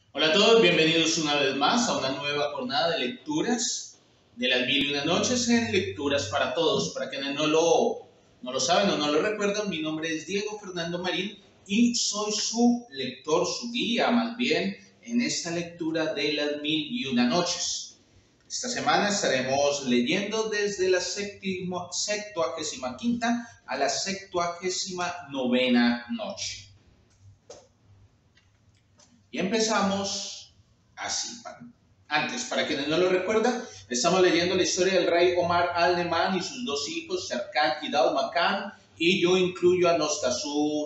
Hola a todos, bienvenidos una vez más a una nueva jornada de lecturas de las mil y una noches en Lecturas para Todos. Para quienes no lo saben o no lo recuerdan, mi nombre es Diego Fernando Marín y soy su lector, su guía más bien, en esta lectura de las mil y una noches. Esta semana estaremos leyendo desde la 75ª a la 79ª noche. Y empezamos así. Antes, para quienes no lo recuerdan, estamos leyendo la historia del rey Omar al-Neman y sus dos hijos, Sharkan y Dal Makan, y yo incluyo a Nostatu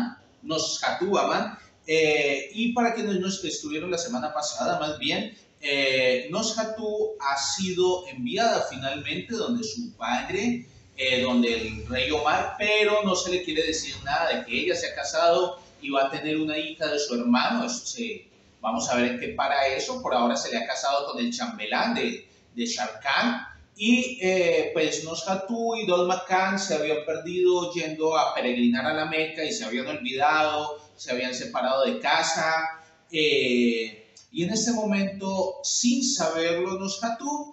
Aman. Y para quienes no estuvieron la semana pasada, más bien, Noshatú ha sido enviada finalmente donde su padre, donde el rey Omar, pero no se le quiere decir nada de que ella se ha casado y va a tener una hija de su hermano. Vamos a ver en qué para eso. Por ahora se le ha casado con el chambelán de Sharkan. Y pues Noshatú y Dol Makan se habían perdido yendo a peregrinar a la Meca y se habían olvidado, se habían separado de casa. Y en este momento, sin saberlo Noshatú,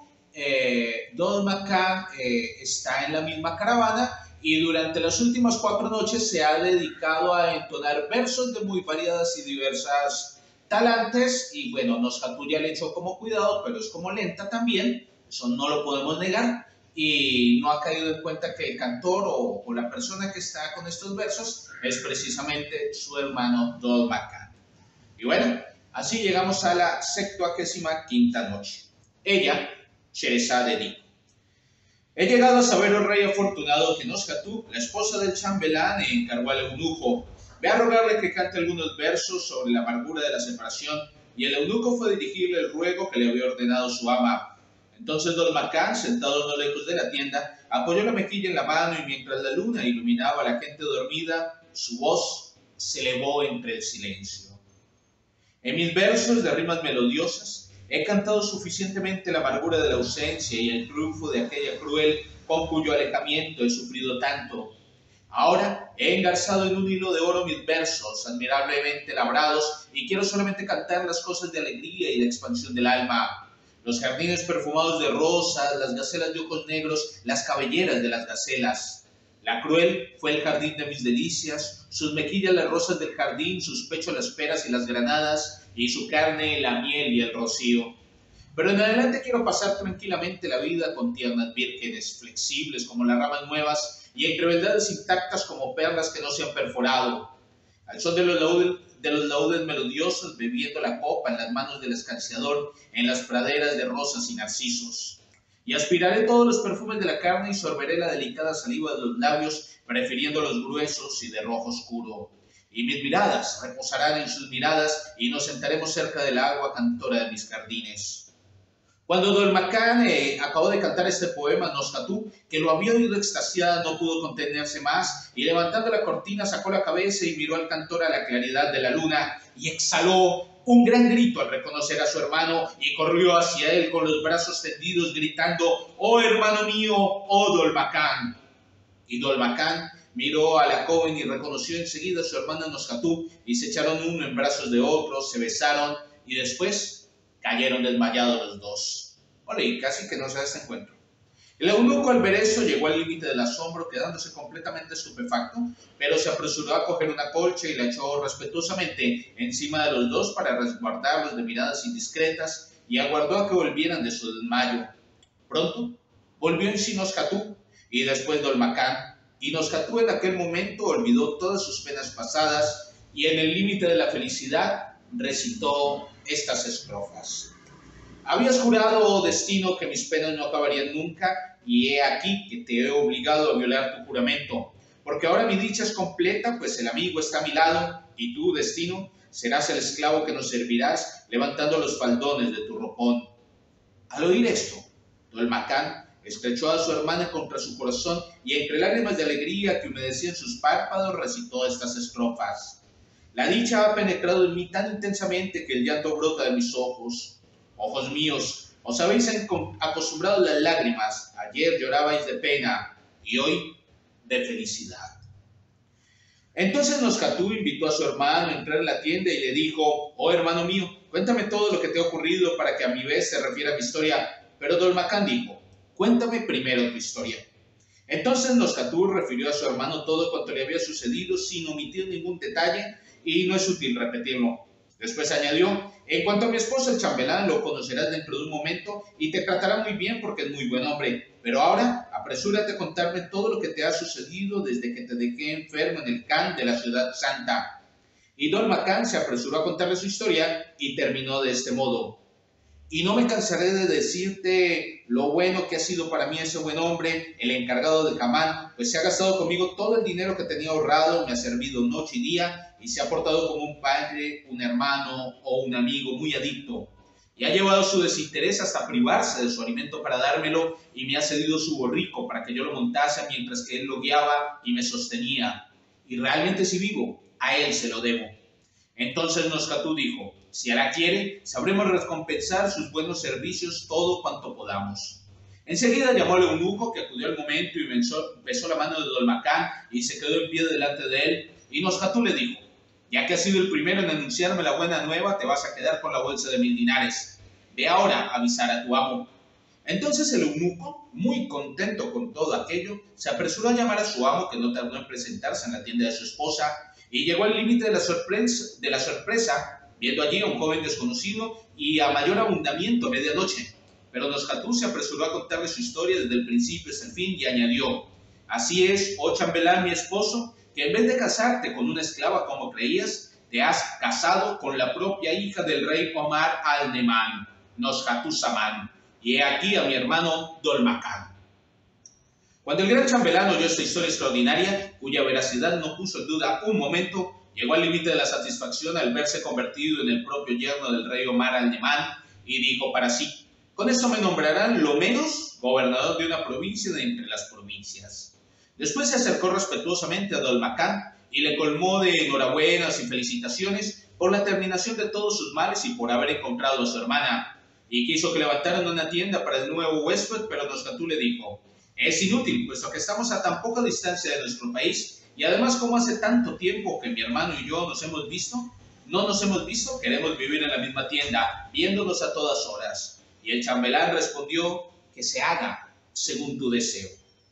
Dol Makan está en la misma caravana y durante las últimas 4 noches se ha dedicado a entonar versos de muy variadas y diversas talantes. Y bueno, Noshatú ya le echó como cuidado, pero es como lenta también, eso no lo podemos negar, y no ha caído en cuenta que el cantor o la persona que está con estos versos es precisamente su hermano Dol Makan. Y bueno, así llegamos a la 75ª noche. Ella, Sherazade, dijo: he llegado a saber, oh rey afortunado, que Noshatú, la esposa del chambelán, encargó al eunuco: ve a rogarle que cante algunos versos sobre la amargura de la separación. Y el eunuco fue a dirigirle el ruego que le había ordenado su ama. Entonces Dol Makan, sentado no lejos de la tienda, apoyó la mejilla en la mano, y mientras la luna iluminaba a la gente dormida, su voz se elevó entre el silencio: en mis versos de rimas melodiosas he cantado suficientemente la amargura de la ausencia y el triunfo de aquella cruel con cuyo alejamiento he sufrido tanto. Ahora he engarzado en un hilo de oro mis versos admirablemente labrados y quiero solamente cantar las cosas de alegría y de expansión del alma. Los jardines perfumados de rosas, las gacelas de ojos negros, las cabelleras de las gacelas. La cruel fue el jardín de mis delicias, sus mejillas las rosas del jardín, sus pechos las peras y las granadas, y su carne la miel y el rocío. Pero en adelante quiero pasar tranquilamente la vida con tiernas vírgenes, flexibles como las ramas nuevas y entre verdades intactas como perlas que no se han perforado. Al son de los laudes melodiosos, bebiendo la copa en las manos del escanciador, en las praderas de rosas y narcisos. Y aspiraré todos los perfumes de la carne y sorberé la delicada saliva de los labios, prefiriendo los gruesos y de rojo oscuro. Y mis miradas reposarán en sus miradas, y nos sentaremos cerca del agua cantora de mis jardines. Cuando Dol Makan acabó de cantar este poema, Noshatú, que lo había oído extasiada, no pudo contenerse más, y levantando la cortina sacó la cabeza y miró al cantor a la claridad de la luna, y exhaló un gran grito al reconocer a su hermano, y corrió hacia él con los brazos tendidos, gritando: ¡oh hermano mío, oh Dol Makan! Y Dol Makan miró a la joven y reconoció enseguida a su hermana Noshatú, y se echaron uno en brazos de otro, se besaron, y después cayeron desmayados los dos. Ole, casi que no se da este encuentro. El eunuco al ver eso llegó al límite del asombro, quedándose completamente estupefacto, pero se apresuró a coger una colcha y la echó respetuosamente encima de los dos para resguardarlos de miradas indiscretas, y aguardó a que volvieran de su desmayo. Pronto volvió en sí Noshatú y después Dol Makan, y Noshatú en aquel momento olvidó todas sus penas pasadas y en el límite de la felicidad recitó estas estrofas: habías jurado, oh destino, que mis penas no acabarían nunca, y he aquí que te he obligado a violar tu juramento, porque ahora mi dicha es completa, pues el amigo está a mi lado, y tú, destino, serás el esclavo que nos servirás, levantando los faldones de tu ropón. Al oír esto, Dol Makan estrechó a su hermana contra su corazón, y entre lágrimas de alegría que humedecían sus párpados recitó estas estrofas: la dicha ha penetrado en mí tan intensamente que el llanto brota de mis ojos. Ojos míos, os habéis acostumbrado a las lágrimas. Ayer llorabais de pena y hoy de felicidad. Entonces Noshatú invitó a su hermano a entrar en la tienda y le dijo: oh hermano mío, cuéntame todo lo que te ha ocurrido para que a mi vez se refiera a mi historia. Pero Dolmacán dijo, cuéntame primero tu historia. Entonces Noscatú refirió a su hermano todo cuanto le había sucedido sin omitir ningún detalle y no es útil repetirlo. Después añadió, en cuanto a mi esposo el chambelán, lo conocerás dentro de un momento y te tratará muy bien porque es muy buen hombre. Pero ahora, apresúrate a contarme todo lo que te ha sucedido desde que te dejé enfermo en el Khan de la ciudad santa. Y Dolmacán se apresuró a contarle su historia y terminó de este modo. Y no me cansaré de decirte lo bueno que ha sido para mí ese buen hombre, el encargado de Camán, pues se ha gastado conmigo todo el dinero que tenía ahorrado, me ha servido noche y día y se ha portado como un padre, un hermano o un amigo muy adicto. Y ha llevado su desinterés hasta privarse de su alimento para dármelo y me ha cedido su borrico para que yo lo montase mientras que él lo guiaba y me sostenía. Y realmente si vivo, a él se lo debo. Entonces Noscatú dijo, si Alá quiere, sabremos recompensar sus buenos servicios todo cuanto podamos. Enseguida llamó al eunuco que acudió al momento y besó la mano de Dolmacán y se quedó en pie delante de él. Y Noscatú le dijo, ya que has sido el primero en anunciarme la buena nueva, te vas a quedar con la bolsa de 1000 dinares. Ve ahora a avisar a tu amo. Entonces el eunuco, muy contento con todo aquello, se apresuró a llamar a su amo, que no tardó en presentarse en la tienda de su esposa, y llegó al límite de la sorpresa, viendo allí a un joven desconocido y a mayor abundamiento a medianoche. Pero Noscatú se apresuró a contarle su historia desde el principio hasta el fin y añadió, así es, oh chambelán, mi esposo, que en vez de casarte con una esclava como creías, te has casado con la propia hija del rey Omar al-Neman, Noscatú Samán, y he aquí a mi hermano Dolmacán. Cuando el gran chambelán oyó esta historia extraordinaria, cuya veracidad no puso en duda un momento, llegó al límite de la satisfacción al verse convertido en el propio yerno del rey Omar al-Neman y dijo para sí, con esto me nombrarán lo menos gobernador de una provincia de entre las provincias. Después se acercó respetuosamente a Dolmacán y le colmó de enhorabuenas y felicitaciones por la terminación de todos sus males y por haber encontrado a su hermana. Y quiso que levantaran una tienda para el nuevo huésped, pero Noscatú le dijo, es inútil, puesto que estamos a tan poca distancia de nuestro país y además como hace tanto tiempo que mi hermano y yo no nos hemos visto, queremos vivir en la misma tienda, viéndonos a todas horas. Y el chambelán respondió, que se haga según tu deseo.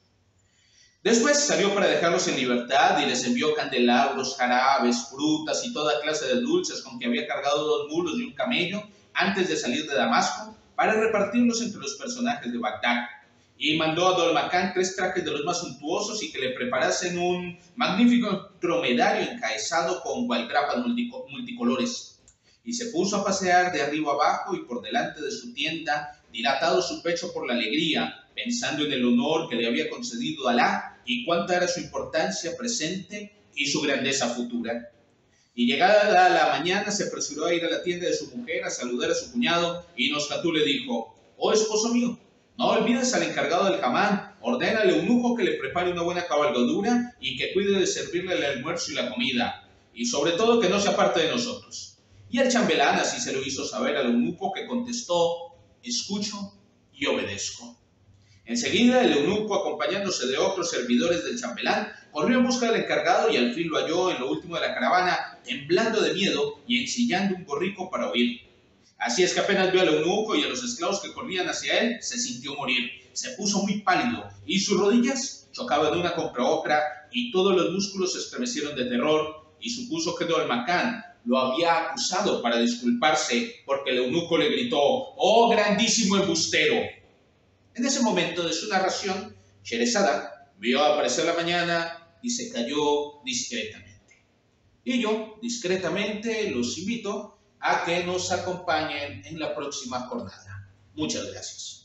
Después salió para dejarlos en libertad y les envió candelabros, jarabes, frutas y toda clase de dulces con que había cargado 2 mulos y un camello antes de salir de Damasco para repartirlos entre los personajes de Bagdad. Y mandó a Dolmacán 3 trajes de los más suntuosos y que le preparasen un magnífico dromedario encaezado con gualdrapas multicolores. Y se puso a pasear de arriba abajo y por delante de su tienda, dilatado su pecho por la alegría, pensando en el honor que le había concedido Alá y cuánta era su importancia presente y su grandeza futura. Y llegada la mañana se apresuró a ir a la tienda de su mujer a saludar a su cuñado y Noscatú le dijo, oh esposo mío, no olvides al encargado del jamán, ordena al eunuco que le prepare una buena cabalgadura y que cuide de servirle el almuerzo y la comida, y sobre todo que no se aparte de nosotros. Y el chambelán así se lo hizo saber al eunuco, que contestó, escucho y obedezco. Enseguida el eunuco, acompañándose de otros servidores del chambelán, corrió en busca del encargado y al fin lo halló en lo último de la caravana, temblando de miedo y ensillando un borrico para huir. Así es que apenas vio al eunuco y a los esclavos que corrían hacia él, se sintió morir. Se puso muy pálido y sus rodillas chocaban una contra otra y todos los músculos se estremecieron de terror y supuso que Dolmacán lo había acusado para disculparse porque el eunuco le gritó, ¡oh grandísimo embustero! En ese momento de su narración, Sherezada vio aparecer la mañana y se cayó discretamente. Y yo, discretamente, los invito a que nos acompañen en la próxima jornada. Muchas gracias.